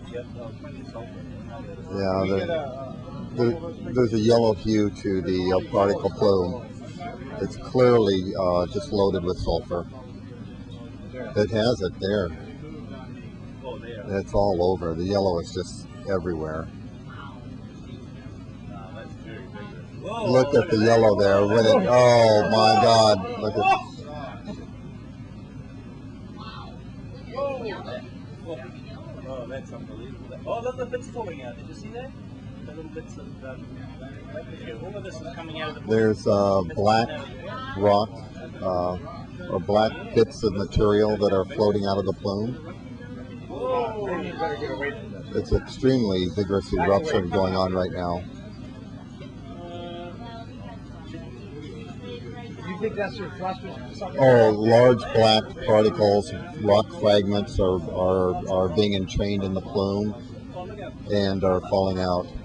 Yeah, there's a yellow hue to the particle plume. It's clearly just loaded with sulfur. It has it there. It's all over. The yellow is just everywhere. Look at the yellow there. When it, oh my God! Look at. Oh, that's unbelievable. Oh, look, the bits falling out. Did you see that? The little bits of all of this is coming out of the. There's black rock or black bits of material that are floating out of the plume. It's extremely vigorous eruption going on right now. You think that's your thrusters? Oh, large black particles, rock fragments are being entrained in the plume and are falling out.